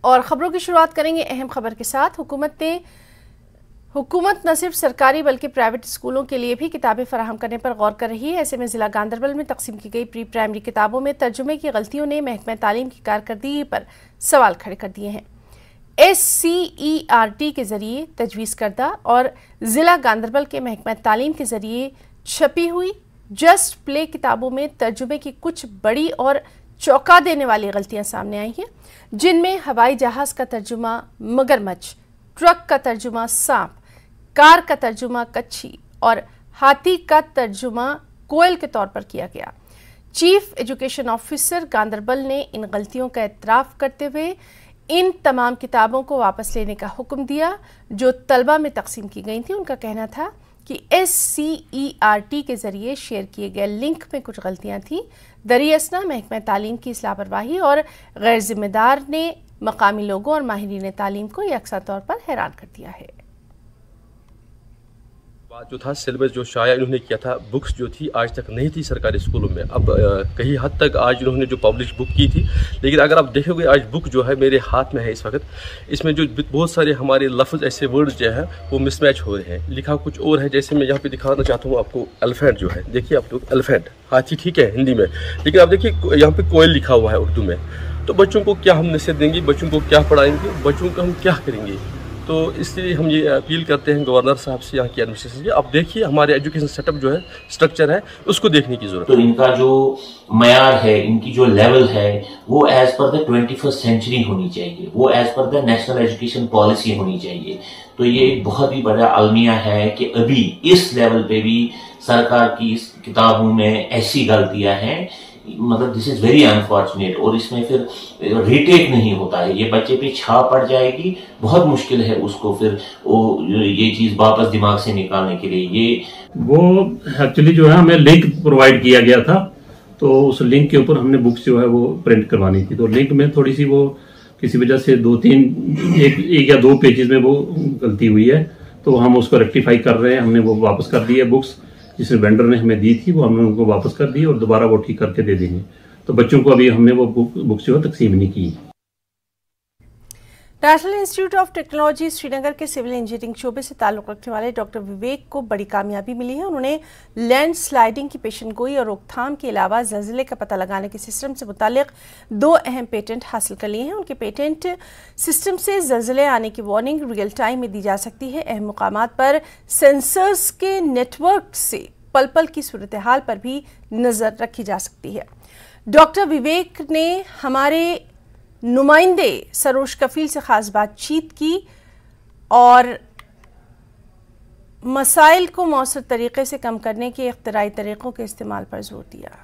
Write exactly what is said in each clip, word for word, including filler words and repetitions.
और ख़बरों की शुरुआत करेंगे अहम खबर के साथ। हुकूमत ने हुकूमत न सिर्फ सरकारी बल्कि प्राइवेट स्कूलों के लिए भी किताबें फराहम करने पर गौर कर रही है। ऐसे में ज़िला गांदरबल में तकसीम की गई प्री प्राइमरी किताबों में तर्जुमे की गलतियों ने महकमा तालीम की कारकर्दगी पर सवाल खड़े कर दिए हैं। S C E R T के ज़रिए तजवीज़ करदा और ज़िला गांदरबल के महकमा तालीम के ज़रिए छपी हुई जस्ट प्ले किताबों में तर्जुमे की कुछ बड़ी और चौंका देने वाली गलतियां सामने आई हैं, जिनमें हवाई जहाज़ का तर्जुमा मगरमच्छ, ट्रक का तर्जुमा सांप, कार का तर्जुमा कच्छी और हाथी का तर्जुमा कोयल के तौर पर किया गया। चीफ एजुकेशन ऑफिसर गांदरबल ने इन गलतियों का एतराफ़ करते हुए इन तमाम किताबों को वापस लेने का हुक्म दिया जो तलबा में तकसीम की गई थी। उनका कहना था कि S C E R T के ज़रिए शेयर किए गए लिंक में कुछ गलतियां थीं। दरियासना महकमा तालीम की इस लापरवाही और गैर जिम्मेदार ने मकामी लोगों और माहिरीन तालीम को यकसा तौर पर हैरान कर दिया है। बात जो था सिलेबस जो शाया इन्होंने किया था, बुक्स जो थी आज तक नहीं थी सरकारी स्कूलों में। अब आ, कहीं हद तक आज इन्होंने जो पब्लिश बुक की थी, लेकिन अगर आप देखोगे आज बुक जो है मेरे हाथ में है इस वक्त, इसमें जो बहुत सारे हमारे लफ्ज़ ऐसे वर्ड्स जो है वो मिसमैच हो रहे हैं। लिखा कुछ और है, जैसे मैं यहाँ पे दिखाना चाहता हूँ आपको। एलिफेंट जो है, देखिए आप लोग, एलिफेंट हाथी ठीक है हिंदी में, लेकिन आप देखिए यहाँ पे कोयल लिखा हुआ है उर्दू में। तो बच्चों को क्या हम नसीहत देंगे, बच्चों को क्या पढ़ाएंगे, बच्चों को हम क्या करेंगे? तो इसलिए हम ये अपील करते हैं गवर्नर साहब से, यहाँ की एडमिनिस्ट्रेशन से। अब देखिए हमारे एजुकेशन सेटअप जो है, स्ट्रक्चर है, उसको देखने की जरूरत है। तो इनका जो मयार है, इनकी जो लेवल है, वो as per the twenty first century होनी चाहिए, वो as per the national education policy होनी चाहिए। तो ये एक बहुत ही बड़ा अलमिया है कि अभी इस लेवल पे भी सरकार की इस किताबों में ऐसी गलतियां हैं, मतलब दिस इज वेरी अनफॉर्चुनेट। और इसमें फिर रीटेक नहीं होता है, ये बच्चे पे छाप पड़ जाएगी, बहुत मुश्किल है उसको फिर वो ये चीज वापस दिमाग से निकालने के लिए। ये वो एक्चुअली जो है हमें लिंक प्रोवाइड किया गया था, तो उस लिंक के ऊपर हमने बुक्स जो है वो प्रिंट करवानी थी। तो लिंक में थोड़ी सी वो किसी वजह से दो तीन एक, एक या दो पेजेस में वो गलती हुई है, तो हम उसको रेक्टिफाई कर रहे हैं। हमने वो वापस कर दी है बुक्स, जिस वेंडर ने हमें दी थी वो हमने उनको वापस कर दी और दोबारा वो ठीक करके दे देंगे। तो बच्चों को अभी हमने वो बुक बुक्स जो है तकसीम नहीं की। National Institute of Technology Srinagar के सिविल इंजीनियरिंग शोबे से ताल्लुक़ रखने वाले डॉक्टर विवेक को बड़ी कामयाबी मिली है। उन्होंने लैंड स्लाइडिंग की पेशेनगोई और रोकथाम के अलावा ज़लज़ले का पता लगाने के सिस्टम से मुतालिक दो अहम पेटेंट हासिल कर लिए हैं। उनके पेटेंट सिस्टम से ज़लज़ले आने की वार्निंग रियल टाइम में दी जा सकती है। अहम मुकामात पर सेंसर्स के नेटवर्क से पल पल की सूरत हाल पर भी नज़र रखी जा सकती है। डॉक्टर विवेक ने हमारे नुमाइंदे सरोज कफील से खास बातचीत की और मसाइल को मौसर तरीके से कम करने के इख्तिराई तरीक़ों के इस्तेमाल पर जोर दिया।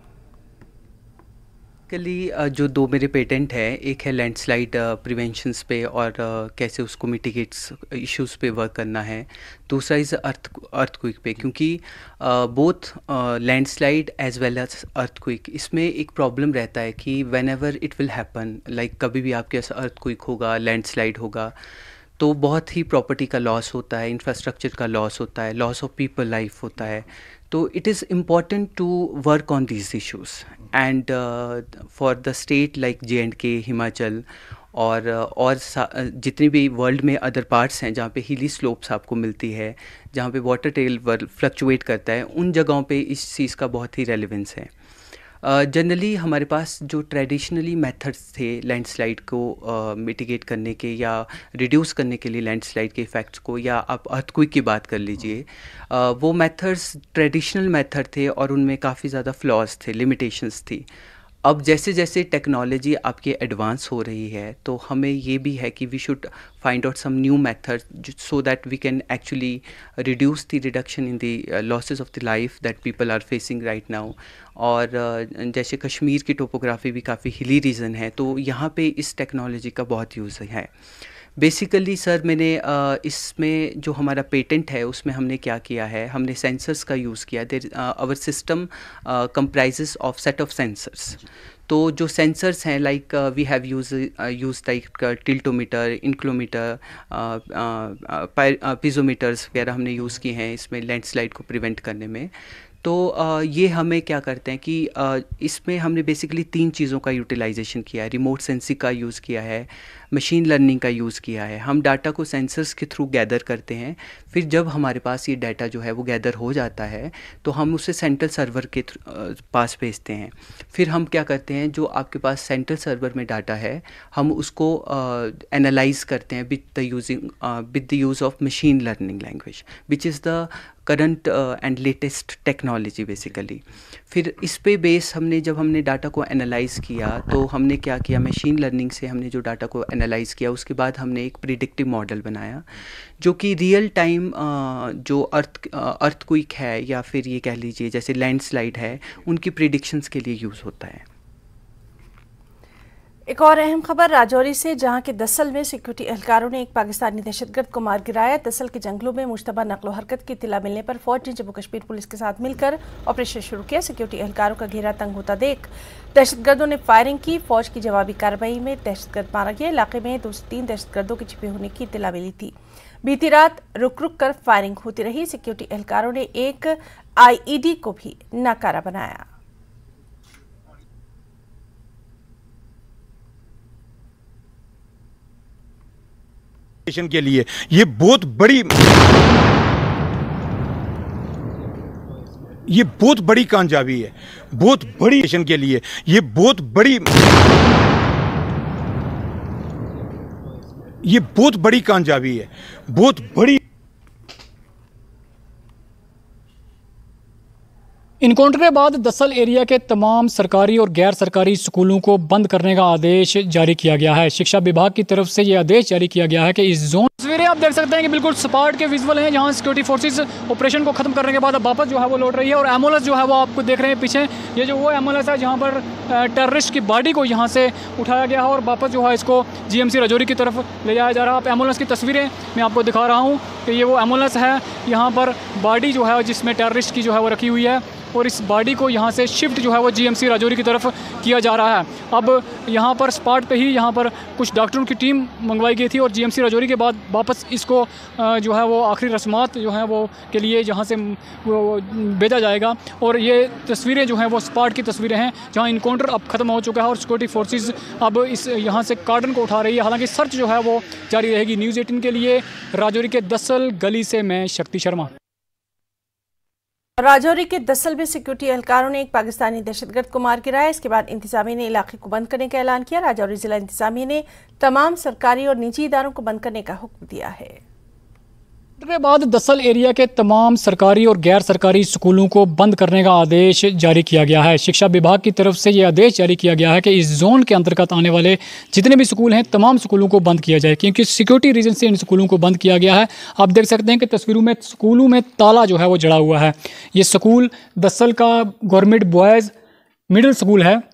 बेसिकली जो दो मेरे पेटेंट है, एक है लैंडस्लाइड प्रिवेंशंस पे और कैसे उसको मिटिगेट्स इश्यूज़ पे वर्क करना है। दूसरा इज़ अर्थ अर्थक्विक पे, क्योंकि both landslide as well as earthquake, इसमें एक प्रॉब्लम रहता है कि when ever it will happen, like कभी भी आपके पास अर्थक्विक होगा, लैंडस्लाइड होगा, तो बहुत ही प्रॉपर्टी का लॉस होता है, इंफ्रास्ट्रक्चर का लॉस होता है, लॉस ऑफ पीपल लाइफ होता है। तो it is important to work on these issues and for the state like J and K, Himachal और और जितनी भी वर्ल्ड में अदर पार्ट्स हैं जहाँ पे हिली स्लोप्स आपको मिलती है, जहाँ पे वाटर टेबल फ्लक्चुएट करता है, उन जगहों पे इस चीज़ का बहुत ही रेलेवेंस है। जनरली uh, हमारे पास जो ट्रेडिशनली मेथड्स थे लैंडस्लाइड को मिटिगेट uh, करने के या रिड्यूस करने के लिए लैंडस्लाइड के इफ़ेक्ट्स को, या आप अर्थक्विक की बात कर लीजिए, uh, वो मेथड्स ट्रेडिशनल मेथड थे और उनमें काफ़ी ज़्यादा फ्लॉज थे, लिमिटेशंस थी। अब जैसे जैसे टेक्नोलॉजी आपकी एडवांस हो रही है, तो हमें ये भी है कि we should find out some new method so that we can actually reduce the reduction in the losses of the life that people are facing right now. और uh, जैसे कश्मीर की टोपोग्राफी भी काफ़ी हिली रीजन है, तो यहाँ पे इस टेक्नोलॉजी का बहुत यूज़ है। बेसिकली सर मैंने uh, इसमें जो हमारा पेटेंट है उसमें हमने क्या किया है, हमने सेंसर्स का यूज़ किया। There our system comprises of set of sensors. तो जो सेंसर्स हैं, like we have use use like tiltmeter, inclinometer, piezometers वगैरह हमने यूज़ किए हैं इसमें लैंडस्लाइड को प्रिवेंट करने में। तो ये हमें क्या करते हैं कि इसमें हमने बेसिकली तीन चीज़ों का यूटिलाइजेशन किया है। रिमोट सेंसिंग का यूज़ किया है, मशीन लर्निंग का यूज़ किया है। हम डाटा को सेंसर्स के थ्रू गैदर करते हैं, फिर जब हमारे पास ये डाटा जो है वो गैदर हो जाता है तो हम उसे सेंट्रल सर्वर के पास भेजते हैं। फिर हम क्या करते हैं, जो आपके पास सेंट्रल सर्वर में डाटा है हम उसको एनालाइज करते हैं with the using with the use of machine learning language which is the current and latest technology basically. फिर इस पे बेस हमने जब हमने डाटा को एनालाइज किया तो हमने क्या किया, मशीन लर्निंग से हमने जो डाटा को एनालाइज किया उसके बाद हमने एक प्रिडिक्टिव मॉडल बनाया जो कि रियल टाइम जो अर्थ अर्थक्वेक है या फिर ये कह लीजिए जैसे लैंडस्लाइड है उनकी प्रिडिक्शंस के लिए यूज़ होता है। एक और अहम खबर राजौरी से, जहां के दसल में सिक्योरिटी एहलकारों ने एक पाकिस्तानी दहशतगर्द को मार गिराया। दसल के जंगलों में मुश्तबा नकलो हरकत की इत्तला मिलने पर फौज ने जम्मू कश्मीर पुलिस के साथ मिलकर ऑपरेशन शुरू किया। सिक्योरिटी एहलकारों का घेरा तंग होता देख दहशतगर्दों ने फायरिंग की। फौज की जवाबी कार्रवाई में दहशतगर्द मारा गया। इलाके में दो से तीन दहशतगर्दों के छिपे होने की इत्तला मिली थी। बीती रात रुक रुक कर फायरिंग होती रही। सिक्योरिटी एहलकारों ने एक आई ई डी को भी नाकारा बनाया। के लिए ये बहुत बड़ी ये बहुत बड़ी कामयाबी है, बहुत बड़ी नेशन के लिए ये बहुत बड़ी ये बहुत बड़ी कामयाबी है, बहुत बड़ी। इनकाउंटर के बाद दसल एरिया के तमाम सरकारी और गैर सरकारी स्कूलों को बंद करने का आदेश जारी किया गया है। शिक्षा विभाग की तरफ से यह आदेश जारी किया गया है कि इस जोन तस्वीरें आप देख सकते हैं कि बिल्कुल स्पॉट के विजुअल हैं, जहां सिक्योरिटी फोर्सेस ऑपरेशन को खत्म करने के बाद अब वापस जो है वो लौट रही है। और एम्बुलेंस जो है वो आपको देख रहे हैं पीछे, ये जो वो एम्बुलेंस है जहाँ पर टेररिस्ट की बॉडी को यहाँ से उठाया गया है और वापस जो है इसको जी एम सी राजौरी की तरफ ले जाया जा रहा है। आप एम्बुलेंस की तस्वीरें मैं आपको दिखा रहा हूँ कि ये वो एम्बुलेंस है, यहाँ पर बॉडी जो है जिसमें टेररिस्ट की जो है वो रखी हुई है और इस बॉडी को यहाँ से शिफ्ट जो है वो जीएमसी राजौरी की तरफ किया जा रहा है। अब यहाँ पर स्पॉट पे ही यहाँ पर कुछ डॉक्टरों की टीम मंगवाई गई थी और जीएमसी राजौरी के बाद वापस इसको जो है वो आखिरी रस्मात जो हैं वो के लिए जहाँ से वो भेजा जाएगा। और ये तस्वीरें जो हैं वो स्पॉट की तस्वीरें हैं जहाँ इनकाउंटर अब ख़त्म हो चुका है और सिक्योरिटी फोर्सेज अब इस यहाँ से कार्डन को उठा रही है। हालाँकि सर्च जो है वो जारी रहेगी। न्यूज़ एटीन के लिए राजौरी के दसल गली से मैं शक्ति शर्मा। राजौरी के दसल में सिक्योरिटी एहलकारों ने एक पाकिस्तानी दहशतगर्द को मार गिराया। इसके बाद इंतजामिया ने इलाके को बंद करने का ऐलान किया। राजौरी जिला इंतजामिया ने तमाम सरकारी और निजी इदारों को बंद करने का हुक्म दिया है। के बाद दसल एरिया के तमाम सरकारी और गैर सरकारी स्कूलों को बंद करने का आदेश जारी किया गया है। शिक्षा विभाग की तरफ से ये आदेश जारी किया गया है कि इस जोन के अंतर्गत आने वाले जितने भी स्कूल हैं तमाम स्कूलों को बंद किया जाए, क्योंकि सिक्योरिटी रीजन से इन स्कूलों को बंद किया गया है। आप देख सकते हैं कि तस्वीरों में स्कूलों में ताला जो है वो जड़ा हुआ है। ये स्कूल दसल का गवर्नमेंट बॉयज़ मिडिल स्कूल है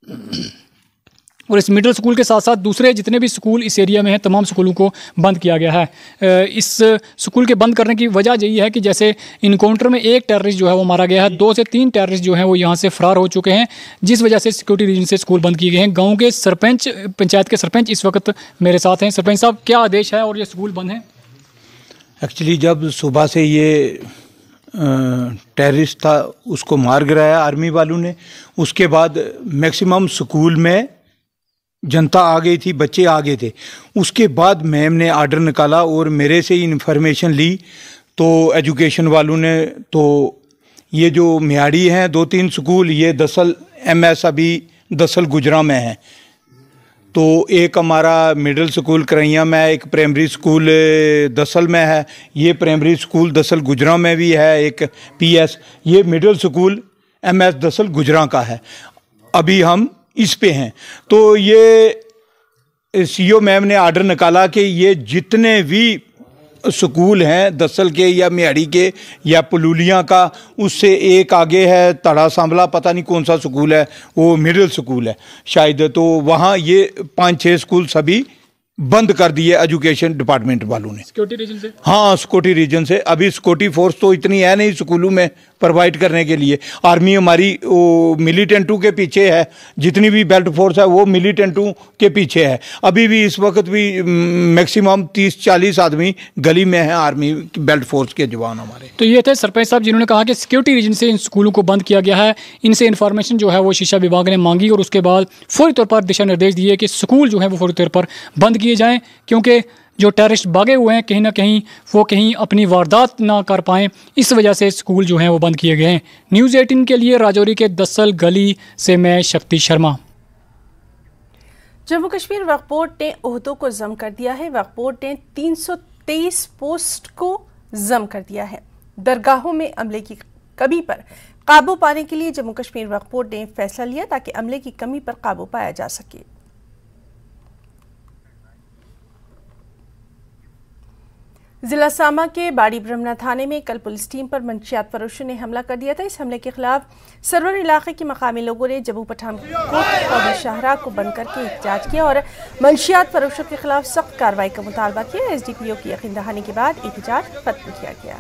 और इस मिडिल स्कूल के साथ साथ दूसरे जितने भी स्कूल इस एरिया में हैं तमाम स्कूलों को बंद किया गया है। इस स्कूल के बंद करने की वजह यही है कि जैसे इनकाउंटर में एक टेररिस्ट जो है वो मारा गया है, दो से तीन टेररिस्ट जो हैं वो यहाँ से फरार हो चुके हैं, जिस वजह से सिक्योरिटी रीजन से स्कूल बंद किए गए हैं। गाँव के सरपंच पंचायत के सरपंच इस वक्त मेरे साथ हैं। सरपंच साहब, क्या आदेश है और ये स्कूल बंद हैं? एक्चुअली जब सुबह से ये टेररिस्ट था उसको मार गिराया आर्मी वालों ने, उसके बाद मैक्सिमम स्कूल में जनता आ गई थी, बच्चे आ गए थे। उसके बाद मैम ने आर्डर निकाला और मेरे से ही इन्फॉर्मेशन ली तो एजुकेशन वालों ने, तो ये जो मियाड़ी हैं दो तीन स्कूल, ये दसल एम एस अभी दसल गुजरा में है, तो एक हमारा मिडिल स्कूल करैया में है, एक प्राइमरी स्कूल दसल में है, ये प्राइमरी स्कूल दसल गुजरा में भी है, एक पी एस, ये मिडिल स्कूल एम एस दसल गुजरा का है। अभी हम इस पे हैं। तो ये सीओ मैम ने आर्डर निकाला कि ये जितने भी स्कूल हैं दसल के या मियाड़ी के या पलूलियाँ का, उससे एक आगे है तड़ा सांभला, पता नहीं कौन सा स्कूल है, वो मिडिल स्कूल है शायद, तो वहाँ ये पाँच छः स्कूल सभी बंद कर दिए एजुकेशन डिपार्टमेंट वालों ने। सिक्योरिटी रीजन से? हाँ, सिक्योरिटी रीजन से। अभी सिक्योरिटी फोर्स तो इतनी है नहीं स्कूलों में प्रोवाइड करने के लिए। आर्मी हमारी वो मिलिटेंटू के पीछे है, जितनी भी बेल्ट फोर्स है वो मिलिटेंटू के पीछे है। अभी भी इस वक्त भी मैक्सिमम तीस चालीस आदमी गली में है, आर्मी बेल्ट फोर्स के जवान हमारे। तो ये थे सरपंच साहब जिन्होंने कहा कि सिक्योरिटी रीजन से इन स्कूलों को बंद किया गया है। इनसे इन्फॉर्मेशन जो है वो शिक्षा विभाग ने मांगी और उसके बाद फौरी तौर पर दिशा निर्देश दिए कि स्कूल जो है वो फौरी तौर पर बंद किए जाएं, क्योंकि जो टेररिस्ट भागे हुए हैं कहीं ना कहीं वो कहीं अपनी वारदात ना कर पाएं, इस वजह से स्कूल जो हैं वो बंद किए गए हैं। न्यूज़ अठारह के लिए राजौरी के दसल गली से मैं शक्ति शर्मा। जम्मू कश्मीर वक्फ बोर्ड ने ओहदों को जम कर दिया है। वक्फ बोर्ड ने तीन सौ तेईस पोस्ट को जम कर दिया है। दरगाहों में अमले की कमी पर काबू पाने के लिए जम्मू कश्मीर वक्फ बोर्ड ने फैसला लिया ताकि अमले की कमी पर काबू पाया जा सके। जिला सामा के बाड़ी ब्रह्मणा थाने में कल पुलिस टीम पर मंशियात फरोशों ने हमला कर दिया था। इस हमले के खिलाफ सरवर इलाके के मकामी लोगों ने जम्मू पठानकोट और शाहरा को बंद करके एहतजाज किया और मंशियात फरोशों के खिलाफ सख्त कार्रवाई का मुतालबा किया। एस डी पी ओ की यकीन दहानी के बाद एहतजाज खत्म किया गया।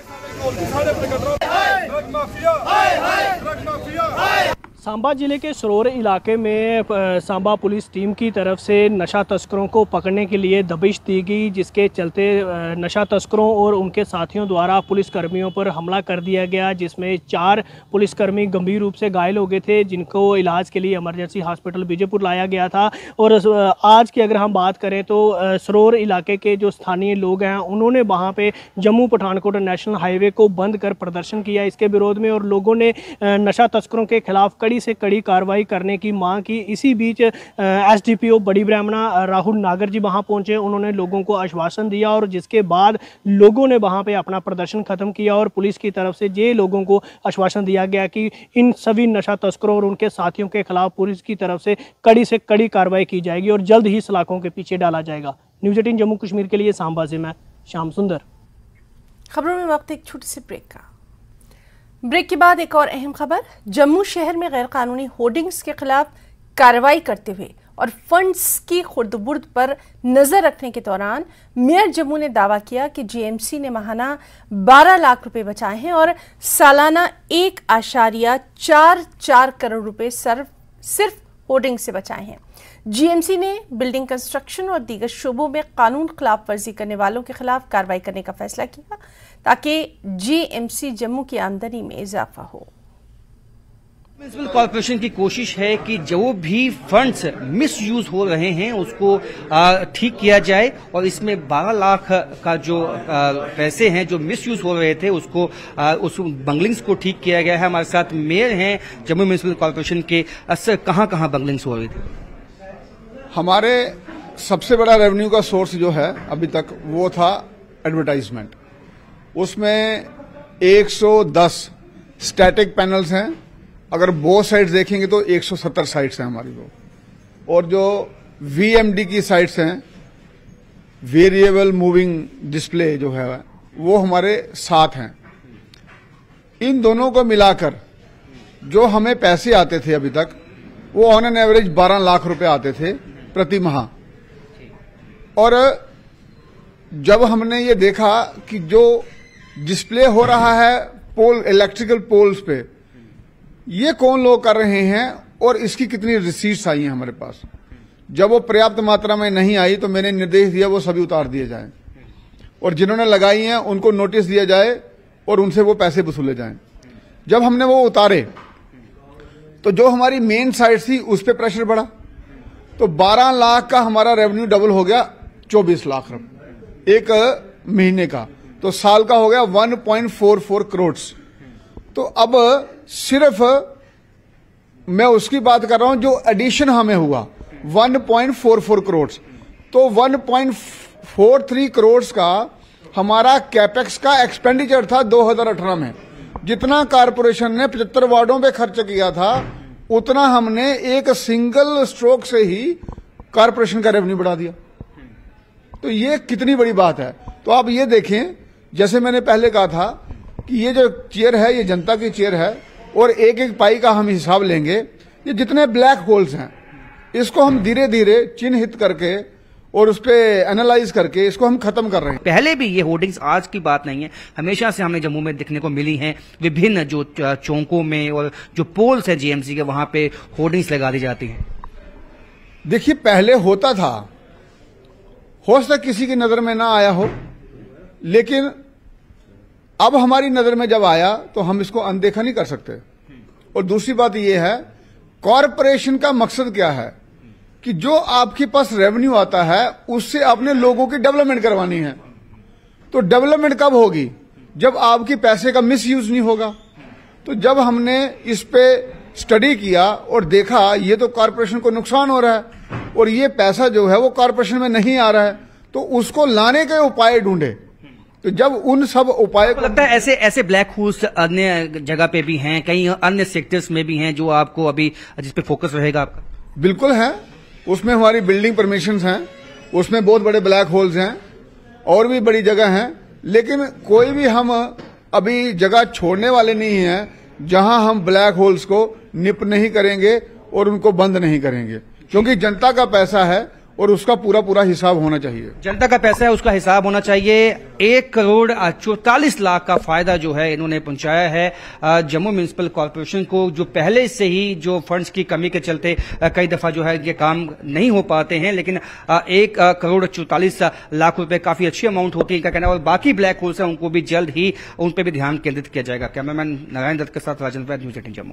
सांबा जिले के सरोर इलाके में सांबा पुलिस टीम की तरफ से नशा तस्करों को पकड़ने के लिए दबिश दी गई, जिसके चलते नशा तस्करों और उनके साथियों द्वारा पुलिसकर्मियों पर हमला कर दिया गया, जिसमें चार पुलिसकर्मी गंभीर रूप से घायल हो गए थे, जिनको इलाज के लिए इमरजेंसी हॉस्पिटल बीजेपुर लाया गया था। और आज की अगर हम बात करें तो सरोर इलाके के जो स्थानीय लोग हैं उन्होंने वहाँ पर जम्मू पठानकोट नेशनल हाईवे को बंद कर प्रदर्शन किया इसके विरोध में, और लोगों ने नशा तस्करों के खिलाफ कड़ी से कड़ी कार्रवाई करने की मांग की। इसी बीच एसडीपीओ बड़ी ब्राह्मणा राहुल नागर जी वहां पहुंचे, उन्होंने लोगों को आश्वासन दिया और जिसके बाद लोगों ने वहां पे अपना प्रदर्शन खत्म किया और पुलिस की तरफ से ये लोगों को आश्वासन दिया गया कि इन सभी नशा तस्करों और उनके साथियों के खिलाफ पुलिस की तरफ से कड़ी से कड़ी कार्रवाई की जाएगी और जल्द ही सलाखों के पीछे डाला जाएगा। न्यूज़ अठारह जम्मू कश्मीर के लिए सांबा से मैं श्याम सुंदर। खबरों में वक्त एक छोटे से ब्रेक का। ब्रेक के बाद एक और अहम खबर। जम्मू शहर में गैर कानूनी होर्डिंग्स के खिलाफ कार्रवाई करते हुए और फंड्स की खुर्द-बुर्द पर नजर रखने के दौरान मेयर जम्मू ने दावा किया कि जीएमसी ने माहाना बारह लाख रुपए बचाए हैं और सालाना एक आशारिया चार चार करोड़ रुपए सिर्फ सिर्फ होर्डिंग से बचाए हैं। जीएमसी ने बिल्डिंग कंस्ट्रक्शन और दीगर शोबों में कानून खिलाफ वर्जी करने वालों के खिलाफ कार्रवाई करने का फैसला किया ताकि जीएमसी जम्मू की आमदनी में इजाफा हो। म्युनिसिपल कॉर्पोरेशन की कोशिश है कि जो भी फंड्स मिस यूज हो रहे हैं उसको ठीक किया जाए और इसमें बारह लाख का जो आ, पैसे हैं जो मिस यूज हो रहे थे उसको आ, उस बंगलिंग्स को ठीक किया गया है। हमारे साथ मेयर हैं जम्मू म्युनिसिपल कॉर्पोरेशन के। असर कहाँ कहाँ बंगलिंग्स हो रहे थे? हमारे सबसे बड़ा रेवेन्यू का सोर्स जो है अभी तक वो था एडवर्टाइजमेंट। उसमें एक सौ दस स्टैटिक पैनल्स हैं, अगर वो साइट्स देखेंगे तो एक सौ सत्तर साइट्स हैं हमारी वो, और जो वीएमडी की साइट्स हैं वेरिएबल मूविंग डिस्प्ले जो है वो हमारे साथ हैं। इन दोनों को मिलाकर जो हमें पैसे आते थे अभी तक वो ऑन एन एवरेज बारह लाख रुपए आते थे प्रति माह। और जब हमने ये देखा कि जो डिस्प्ले हो रहा है पोल इलेक्ट्रिकल पोल्स पे ये कौन लोग कर रहे हैं और इसकी कितनी रिसीट्स आई हैं हमारे पास, जब वो पर्याप्त मात्रा में नहीं आई तो मैंने निर्देश दिया वो सभी उतार दिए जाएं और जिन्होंने लगाई हैं उनको नोटिस दिया जाए और उनसे वो पैसे वसूले जाएं। जब हमने वो उतारे तो जो हमारी मेन साइट थी उस पर प्रेशर बढ़ा, तो बारह लाख का हमारा रेवेन्यू डबल हो गया चौबीस लाख रुपए एक महीने का, तो साल का हो गया one point four four crore. तो अब सिर्फ मैं उसकी बात कर रहा हूं जो एडिशन हमें हुआ one point four four crore, तो one point four three crore का हमारा कैपेक्स का एक्सपेंडिचर था दो हज़ार अठारह में। जितना कारपोरेशन ने पचहत्तर वार्डों पे खर्च किया था उतना हमने एक सिंगल स्ट्रोक से ही कारपोरेशन का रेवेन्यू बढ़ा दिया। तो ये कितनी बड़ी बात है। तो आप ये देखें, जैसे मैंने पहले कहा था कि ये जो चेयर है ये जनता की चेयर है और एक एक पाई का हम हिसाब लेंगे। ये जितने ब्लैक होल्स हैं इसको हम धीरे धीरे चिन्हित करके और उस पर एनालाइज करके इसको हम खत्म कर रहे हैं। पहले भी ये होर्डिंग्स आज की बात नहीं है, हमेशा से हमें जम्मू में दिखने को मिली हैं। विभिन्न जो चौकों में और जो पोल्स है जीएमसी के, वहां पे होर्डिंग्स लगा दी जाती हैं। देखिए, पहले होता था, हो सकता किसी की नजर में ना आया हो, लेकिन अब हमारी नजर में जब आया तो हम इसको अनदेखा नहीं कर सकते। और दूसरी बात यह है, कॉरपोरेशन का मकसद क्या है कि जो आपके पास रेवेन्यू आता है उससे आपने लोगों की डेवलपमेंट करवानी है। तो डेवलपमेंट कब होगी? जब आपके पैसे का मिस यूज नहीं होगा। तो जब हमने इस पे स्टडी किया और देखा ये तो कॉरपोरेशन को नुकसान हो रहा है और ये पैसा जो है वो कॉरपोरेशन में नहीं आ रहा है, तो उसको लाने के उपाय ढूंढे। तो जब उन सब उपाय को लगता है ऐसे ऐसे ब्लैक होल्स अन्य जगह पे भी हैं, कई अन्य सेक्टर्स में भी हैं जो आपको अभी जिस पे फोकस रहेगा आपका? बिल्कुल है, उसमें हमारी बिल्डिंग परमिशंस हैं, उसमें बहुत बड़े ब्लैक होल्स हैं और भी बड़ी जगह हैं। लेकिन कोई भी हम अभी जगह छोड़ने वाले नहीं हैं जहां हम ब्लैक होल्स को निप नहीं करेंगे और उनको बंद नहीं करेंगे, क्योंकि जनता का पैसा है और उसका पूरा पूरा हिसाब होना चाहिए। जनता का पैसा है, उसका हिसाब होना चाहिए। एक करोड़ चौतालीस लाख का फायदा जो है इन्होंने पहुंचाया है जम्मू म्युनिसिपल कॉर्पोरेशन को, जो पहले से ही जो फंड्स की कमी के चलते कई दफा जो है ये काम नहीं हो पाते हैं। लेकिन एक करोड़ चौतालीस लाख रुपए काफी अच्छी अमाउंट होती है इनका कहना है। और बाकी ब्लैक होल्स है उनको भी जल्द ही उन पर भी ध्यान केंद्रित किया जाएगा। कैमरामैन नारायण दत्त के साथ Rajendra Vaid, news eighteen Jammu.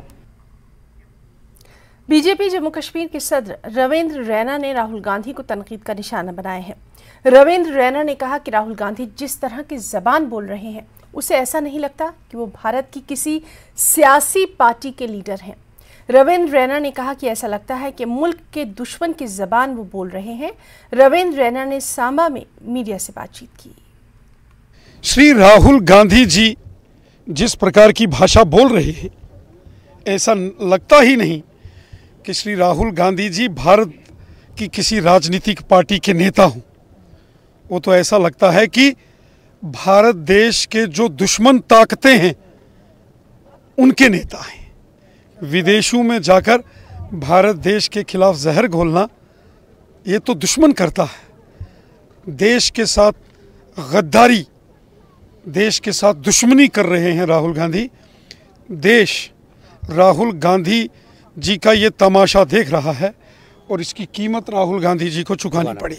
BJP Jammu Kashmir के सदर रविंद्र रैना ने राहुल गांधी को तनकीद का निशाना बनाया है। रविंद्र रैना ने कहा कि राहुल गांधी जिस तरह की जबान बोल रहे हैं उसे ऐसा नहीं लगता कि वो भारत की किसी सियासी पार्टी के लीडर हैं। रविंद्र रैना ने कहा कि ऐसा लगता है कि मुल्क के दुश्मन की जबान वो बोल रहे हैं। रविंद्र रैना ने सांबा में मीडिया से बातचीत की। श्री राहुल गांधी जी जिस प्रकार की भाषा बोल रहे हैं, ऐसा लगता ही नहीं कि श्री राहुल गांधी जी भारत की किसी राजनीतिक पार्टी के नेता हों। वो तो ऐसा लगता है कि भारत देश के जो दुश्मन ताकतें हैं उनके नेता हैं। विदेशों में जाकर भारत देश के खिलाफ जहर घोलना ये तो दुश्मन करता है। देश के साथ गद्दारी, देश के साथ दुश्मनी कर रहे हैं राहुल गांधी। देश राहुल गांधी जी का ये तमाशा देख रहा है और इसकी कीमत राहुल गांधी जी को चुकानी पड़ी।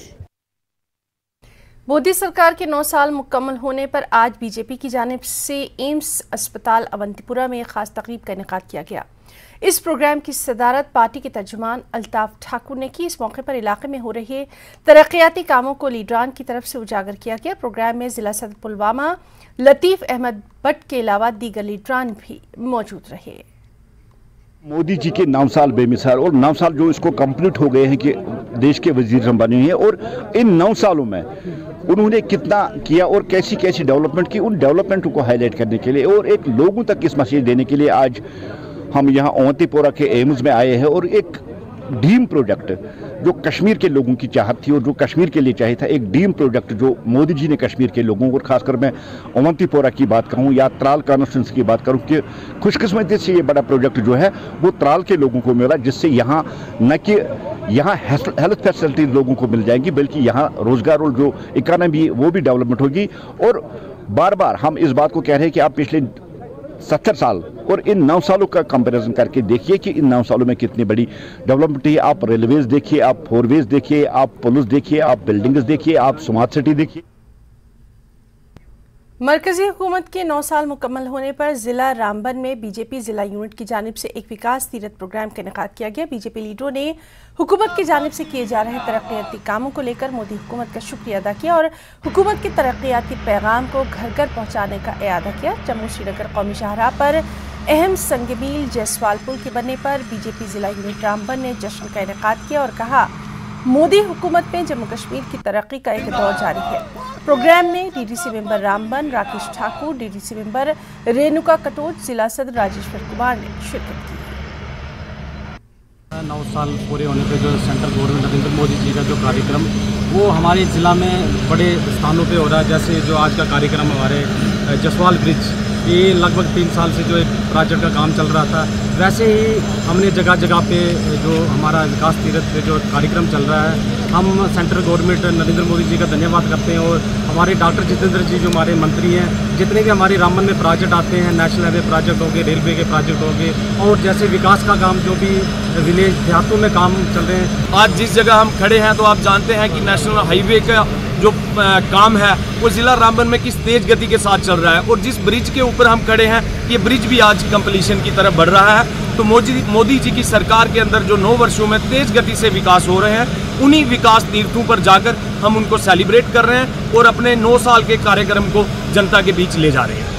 मोदी सरकार के नौ साल मुकम्मल होने पर आज बीजेपी की जानिब से एम्स अस्पताल अवंतीपुरा में एक खास तकरीब का इनेकाद किया गया। इस प्रोग्राम की सदारत पार्टी के तर्जुमान अल्ताफ ठाकुर ने की। इस मौके पर इलाके में हो रहे तरक्याती कामों को लीडरान की तरफ से उजागर किया गया। प्रोग्राम में जिला सदर पुलवामा लतीफ अहमद भट्ट के अलावा दीगर लीडरान भी मौजूद रहे। मोदी जी के नौ साल बेमिसाल और नौ साल जो इसको कंप्लीट हो गए हैं कि देश के वजीर हम बने हैं, और इन नौ सालों में उन्होंने कितना किया और कैसी कैसी डेवलपमेंट की, उन डेवलपमेंट को हाईलाइट करने के लिए और एक लोगों तक इस मैसेज देने के लिए आज हम यहाँ अवंतीपोरा के एम्स में आए हैं। और एक ड्रीम प्रोजेक्ट जो कश्मीर के लोगों की चाहत थी और जो कश्मीर के लिए चाहिए था, एक ड्रीम प्रोजेक्ट जो मोदी जी ने कश्मीर के लोगों को, खासकर मैं अवंतीपोरा की बात कहूँ या त्राल कॉन्स्टिट्यूंसी की बात करूँ, कि खुशकिस्मती से ये बड़ा प्रोजेक्ट जो है वो त्राल के लोगों को मिला, जिससे यहाँ न कि यहाँ हेल्थ फैसिलिटीज लोगों को मिल जाएंगी बल्कि यहाँ रोजगार और जो इकानमी वो भी डेवलपमेंट होगी। और बार बार हम इस बात को कह रहे हैं कि आप पिछले सत्तर साल और इन नौ सालों का कंपैरिजन करके देखिए कि इन नौ सालों में कितनी बड़ी डेवलपमेंट है। आप रेलवेज देखिए, आप फोरवेज देखिए, आप पुलिस देखिए, आप बिल्डिंग्स देखिए, आप स्मार्ट सिटी देखिए। मरकजी हुकूमत के नौ साल मुकम्मल होने पर जिला रामबन में बीजेपी जिला यूनिट की जानिब से एक विकास तीरथ प्रोग्राम का इनेकाद किया गया। बीजेपी लीडरों ने हुकूमत की जानिब से किए जा रहे तरक्याती कामों को लेकर मोदी हुकूमत का शुक्रिया अदा किया और हुकूमत के तरक्याती पैगाम को घर घर पहुँचाने का इरादा किया। जम्मू श्रीनगर कौमी शाहराह पर अहम संगमील जयसवाल पुल के बनने पर बीजेपी जिला यूनिट रामबन ने जश्न का इनेकाद किया और कहा, मोदी हुकूमत में जम्मू कश्मीर की तरक्की का एक दौर जारी है। प्रोग्राम में DDC member Ramban Rakesh Thakur, DDC member Renuka Katoch, जिला सदर राजेश्वर कुमार ने शिरकत की। नौ साल पूरे होने पे जो सेंट्रल गवर्नमेंट नरेंद्र मोदी जी का जो कार्यक्रम वो हमारे ज़िला में बड़े स्थानों पे हो रहा है। जैसे जो आज का कार्यक्रम हमारे जसवाल ब्रिज ये लगभग तीन साल से जो एक प्रोजेक्ट का काम चल रहा था, वैसे ही हमने जगह जगह पे जो हमारा विकास तीर्थ पे जो कार्यक्रम चल रहा है, हम सेंट्रल गवर्नमेंट नरेंद्र मोदी जी का धन्यवाद करते हैं और हमारे डॉक्टर जितेंद्र जी जो हमारे मंत्री हैं, जितने भी हमारे रामबन में प्रोजेक्ट आते हैं, नेशनल हाईवे प्रोजेक्ट हो गए, रेलवे के प्रोजेक्ट हो गए और जैसे विकास का काम जो भी विलेज देहातों में काम चल रहे हैं। आज जिस जगह हम खड़े हैं तो आप जानते हैं कि नेशनल हाईवे का जो काम है वो ज़िला रामबन में किस तेज गति के साथ चल रहा है और जिस ब्रिज के ऊपर हम खड़े हैं ये ब्रिज भी आज कंप्लीशन की तरफ बढ़ रहा है। तो मोदी मोदी जी की सरकार के अंदर जो नौ वर्षों में तेज गति से विकास हो रहे हैं, उन्हीं विकास तीर्थों पर जाकर हम उनको सेलिब्रेट कर रहे हैं और अपने नौ साल के कार्यक्रम को जनता के बीच ले जा रहे हैं।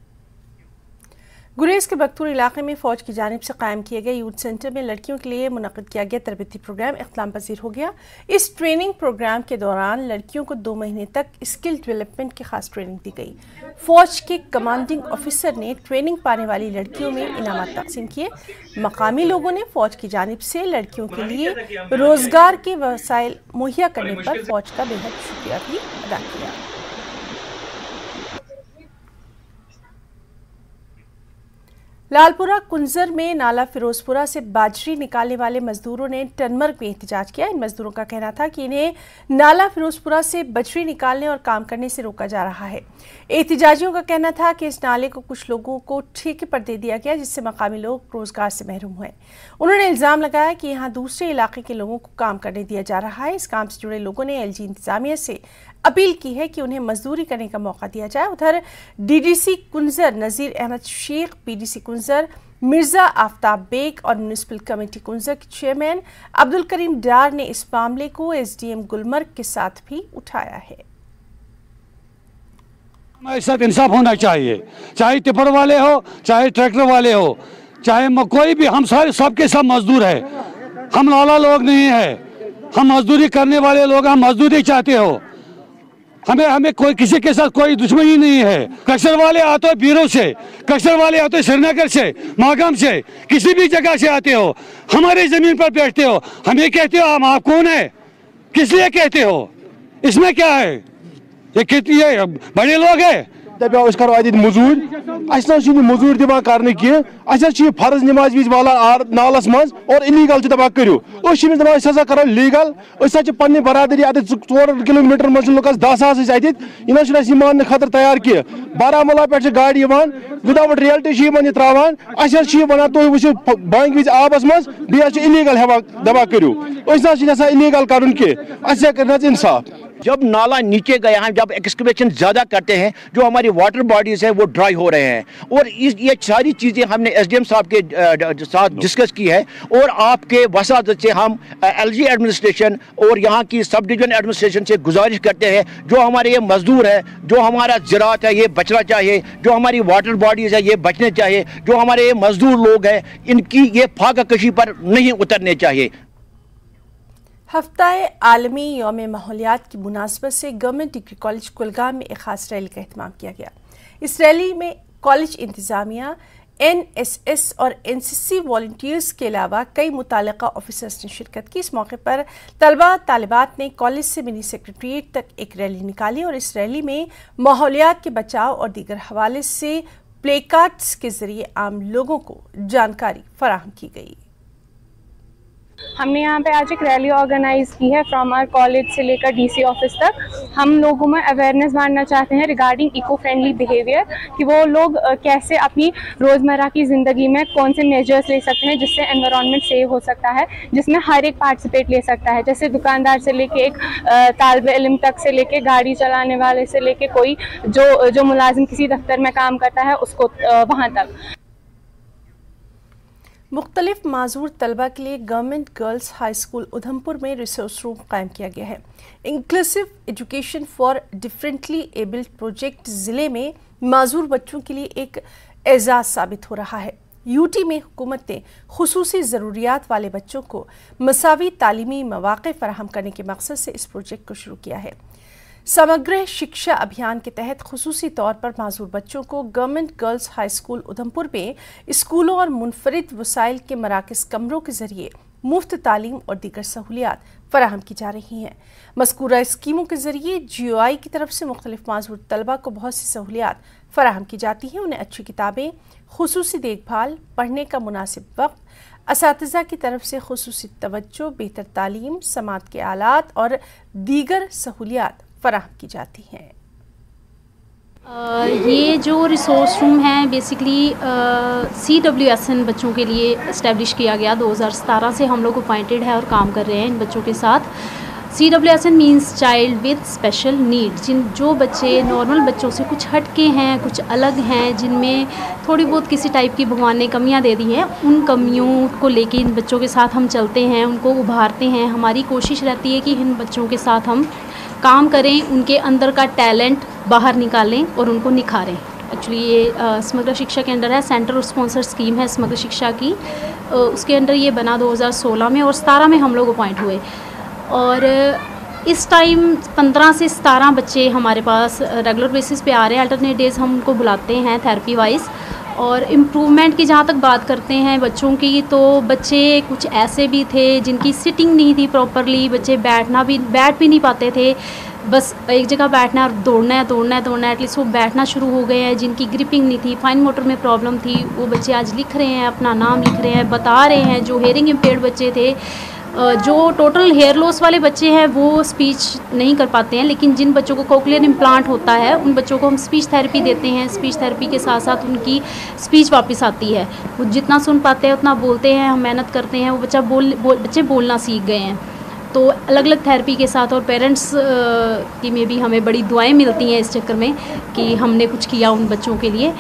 गुरेज के बख्तूर इलाके में फ़ौज की जानिब से कायम किए गए यूथ सेंटर में लड़कियों के लिए मुनक़िद किया गया तरबती प्रोग्राम इख्तिताम पजीर हो गया। इस ट्रेनिंग प्रोग्राम के दौरान लड़कियों को दो महीने तक स्किल डेवलपमेंट की खास ट्रेनिंग दी गई। फ़ौज के कमांडिंग ऑफिसर ने ट्रेनिंग पाने वाली लड़कियों में इनामात तकसीम किए। मकामी लोगों ने फ़ौज की जानिब से लड़कियों के लिए रोज़गार के वसाइल मुहैया करने पर फ़ौज का बेहद शुक्रिया भी अदा किया। लालपुरा कुंजर में नाला फिरोजपुरा से बाजरी निकालने वाले मजदूरों ने टनमर्ग में एहतजाज किया। इन मजदूरों का कहना था कि इन्हें नाला फिरोजपुरा से बजरी निकालने और काम करने से रोका जा रहा है। एहतजाजियों का कहना था कि इस नाले को कुछ लोगों को ठेके पर दे दिया गया, जिससे मकामी लोग रोजगार से महरूम हुए। उन्होंने इल्जाम लगाया कि यहाँ दूसरे इलाके के लोगों को काम करने दिया जा रहा है। इस काम से जुड़े लोगों ने एलजी इंतजामिया से अपील की है कि उन्हें मजदूरी करने का मौका दिया जाए। उधर डीडीसी कुंजर नज़ीर अहमद शेख, पीडीसी कुंजर मिर्जा आफ्ताब बेग और म्यूनिसिपल कमेटी कुंजर के चेयरमैन अब्दुल करीम डार ने इस मामले को एसडीएम गुलमर्ग के साथ भी उठाया है। हमारे साथ इंसाफ होना चाहिए, चाहे टिप्पर वाले हो, चाहे ट्रैक्टर वाले हो, चाहे कोई भी, हम सारे सबके सब मजदूर है। हम लाला लोग नहीं है, हम मजदूरी करने वाले लोग, हम मजदूरी चाहते हो। हमें हमें कोई किसी के साथ कोई दुश्मनी नहीं है। कक्सर वाले आते हो बीरों से, कक्सर वाले आते हो श्रीनगर से, मागाम से, किसी भी जगह से आते हो, हमारी जमीन पर बैठते हो, हमें कहते हो हम आप कौन है, किस लिए कहते हो, इसमें क्या है? ये कितनी है, बड़े लोग हैं। दपाओ अस करो अत मजूर, अस मजूर दिवान कर कह फर्ज नमाज विज वालान नालस मज और इलीगल दपा करो दपान हसा करो लीगल। पे बरादरी अत चोर किलोमीटर मज लुकस दह सास यह मान खतर तैयार कह। बारामूला पे गाड़ी विदाउट रियल्टी त्रावान अस वन तुम वो बांग विज आबस मज बे इलीगल दपा करो ना इलीगल कर कह इंसाफ। जब नाला नीचे गया है, जब एक्सकवेशन ज़्यादा करते हैं, जो हमारी वाटर बॉडीज़ है वो ड्राई हो रहे हैं और इस ये सारी चीज़ें हमने एसडीएम साहब के साथ डिस्कस की है और आपके वसादत से हम एलजी एडमिनिस्ट्रेशन और यहाँ की सब डिवीजन एडमिनिस्ट्रेशन से गुजारिश करते हैं, जो हमारे ये मजदूर है, जो हमारा ज़राअत है ये बचना चाहिए, जो हमारी वाटर बॉडीज़ है ये बचने चाहिए, जो हमारे ये मजदूर लोग हैं इनकी ये फाका कशी पर नहीं उतरने चाहिए। हफ्ताए आलमी यौम माहौलियात की मुनासबत से गवर्नमेंट डिग्री कॉलेज कुलगाम में एक खास रैली का एहतमाम किया गया। इस रैली में कॉलेज इंतज़ामिया, एन एस एस और एन सी सी वॉलंटियर्स के अलावा कई मुताल्लिका ऑफिसर्स ने शिरकत की। इस मौके पर तलबा तालिबात ने कॉलेज से मिनी सेक्रेटरीट तक एक रैली निकाली और इस रैली में माहौलियात के बचाव और दीगर हवाले से प्लेकार्ड्स के जरिए आम लोगों को जानकारी फराहम की गई। हमने यहाँ पे आज एक रैली ऑर्गेनाइज की है फ्रॉम आवर कॉलेज से लेकर डीसी ऑफिस तक। हम लोगों में अवेयरनेस बांटना चाहते हैं रिगार्डिंग इको फ्रेंडली बिहेवियर, कि वो लोग कैसे अपनी रोज़मर्रा की ज़िंदगी में कौन से मेजर्स ले सकते हैं जिससे एनवायरनमेंट सेव हो सकता है, जिसमें हर एक पार्टिसिपेट ले सकता है, जैसे दुकानदार से लेके एक तालिब इल्म तक से लेके गाड़ी चलाने वाले से लेके कोई जो जो मुलाजिम किसी दफ्तर में काम करता है उसको वहाँ तक। मुख्तलिफ माजूर तलबा के लिए government girls high school Udhampur में रिसोर्स रूम कायम किया गया है। Inclusive education for differently abled project ज़िले में माजूर बच्चों के लिए एक एजाज़ साबित हो रहा है। यूटी में हुकूमत ने खुसूसी ज़रूरियात वाले बच्चों को मसावी तालीमी मौक़े फराहम करने के मकसद से इस प्रोजेक्ट को शुरू किया है। समग्र शिक्षा अभियान के तहत खुसूसी तौर पर माजूर बच्चों को government girls high school Udhampur में स्कूलों और मुनफरिद वसाइल के मराकज़ कमरों के जरिए मुफ्त तालीम और दीगर सहूलियात फराहम की जा रही हैं। मज़कूरा स्कीमों के ज़रिए जी ओ आई की तरफ से मुख्तलिफ माज़ूर तलबा को बहुत सी सहूलियात फराहम की जाती हैं। उन्हें अच्छी किताबें, खुसूसी देखभाल, पढ़ने का मुनासिब वक्त, असातिज़ा की तरफ से खुसूसी तवज्जो, बेहतर तालीम, समात के आलात और दीगर सहूलियात फराहम की जाती हैं। Uh, ये जो रिसोर्स रूम है basically C W S N बच्चों के लिए इस्टेब्लिश किया गया दो हज़ार सतारह से हम लोग अपॉइंटेड है और काम कर रहे हैं इन बच्चों के साथ। C W S N means child with special need, जिन जो बच्चे नॉर्मल बच्चों से कुछ हटके हैं, कुछ अलग हैं, जिनमें थोड़ी बहुत किसी टाइप की भगवान ने कमियां दे दी हैं, उन कमियों को लेके इन बच्चों के साथ हम चलते हैं, उनको उभारते हैं। हमारी कोशिश रहती है कि इन बच्चों के साथ हम काम करें, उनके अंदर का टैलेंट बाहर निकालें और उनको निखारें। एक्चुअली ये समग्र शिक्षा के अंडर है, सेंटर और स्पॉन्सर स्कीम है समग्र शिक्षा की, आ, उसके अंडर ये बना दो हज़ार सोलह में और सतारह में हम लोग अपॉइंट हुए। और इस टाइम पंद्रह से सतारह बच्चे हमारे पास रेगुलर बेसिस पे आ रहे हैं। अल्टरनेट डेज हम उनको बुलाते हैं थेरेपी वाइज। और इम्प्रूवमेंट की जहाँ तक बात करते हैं बच्चों की, तो बच्चे कुछ ऐसे भी थे जिनकी सिटिंग नहीं थी प्रॉपरली, बच्चे बैठना भी बैठ भी नहीं पाते थे, बस एक जगह बैठना और दौड़ना है दौड़ना है दौड़ना है एटलीस्ट वो बैठना शुरू हो गए हैं। जिनकी ग्रिपिंग नहीं थी, फाइन मोटर में प्रॉब्लम थी, वो बच्चे आज लिख रहे हैं, अपना नाम लिख रहे हैं, बता रहे हैं। जो हेयरिंग इम्पेयर्ड बच्चे थे, जो टोटल हेयर लॉस वाले बच्चे हैं, वो स्पीच नहीं कर पाते हैं, लेकिन जिन बच्चों को कोक्लियर इम्प्लांट होता है उन बच्चों को हम स्पीच थेरेपी देते हैं। स्पीच थेरेपी के साथ साथ उनकी स्पीच वापस आती है, वो जितना सुन पाते हैं उतना बोलते हैं, हम मेहनत करते हैं, वो बच्चा बोल, बोल बच्चे बोलना सीख गए हैं। तो अलग अलग थेरेपी के साथ और पेरेंट्स की में भी हमें बड़ी दुआएं मिलती हैं इस चक्कर में कि हमने कुछ किया उन बच्चों के लिए।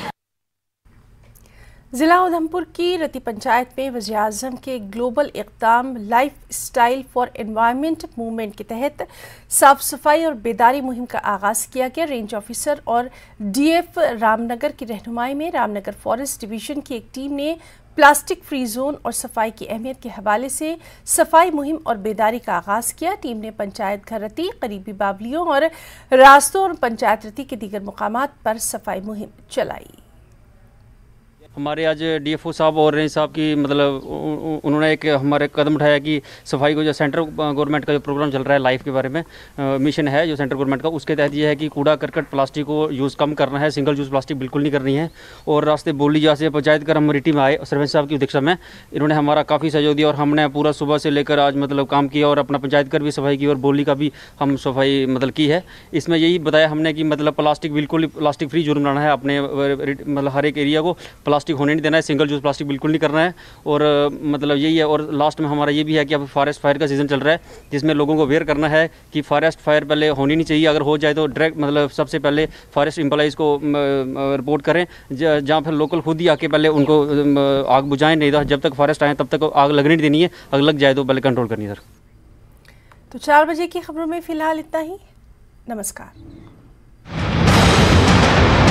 ज़िला उधमपुर की रती पंचायत में वज़ीर आज़म के ग्लोबल इक़दाम lifestyle for environment movement के तहत साफ़ सफाई और बेदारी मुहिम का आगाज़ किया गया। रेंज ऑफिसर और डी एफ रामनगर की रहनुमाई में रामनगर फॉरेस्ट डिवीज़न की एक टीम ने प्लास्टिक फ्री जोन और सफाई की अहमियत के हवाले से सफाई मुहिम और बेदारी का आगाज़ किया। टीम ने पंचायत घर रती, करीबी बावलियों और रास्तों और पंचायत रती के दीगर मुकामात पर सफाई मुहिम चलाई। हमारे आज डीएफओ साहब और रेंज साहब की मतलब उन्होंने एक हमारे कदम उठाया कि सफाई को जो सेंट्रल गवर्नमेंट का जो प्रोग्राम चल रहा है लाइफ के बारे में आ, मिशन है जो सेंट्रल गवर्नमेंट का, उसके तहत ये है कि कूड़ा करकट प्लास्टिक को यूज़ कम करना है, सिंगल यूज़ प्लास्टिक बिल्कुल नहीं करनी है। और रास्ते बोली जहाँ से पंचायत कर हम रिटी में आए, सरपंच साहब की अध्यक्षता में इन्होंने हमारा काफ़ी सहयोग दिया और हमने पूरा सुबह से लेकर आज मतलब काम किया और अपना पंचायत कर भी सफाई की और बोली का भी हम सफाई मतलब की है। इसमें यही बताया हमने कि मतलब प्लास्टिक बिल्कुल प्लास्टिक फ्री जोन बनाना है, अपने मतलब हर एक एरिया को प्लास्टिक होने नहीं देना है, सिंगल यूज़ प्लास्टिक बिल्कुल नहीं करना है। और मतलब यही है। और लास्ट में हमारा ये भी है कि अब फॉरेस्ट फायर का सीज़न चल रहा है जिसमें लोगों को अवेयर करना है कि फॉरेस्ट फायर पहले होनी नहीं चाहिए, अगर हो जाए तो डायरेक्ट मतलब सबसे पहले फॉरेस्ट एम्प्लॉइज़ को रिपोर्ट करें, जहाँ फिर लोकल खुद ही आके पहले उनको आग बुझाएं, नहीं तो जब तक फॉरेस्ट आए तब तक आग लगने नहीं देनी है, आग लग जाए तो पहले कंट्रोल करनी है। सर तो चार बजे की खबरों में फ़िलहाल इतना ही। नमस्कार।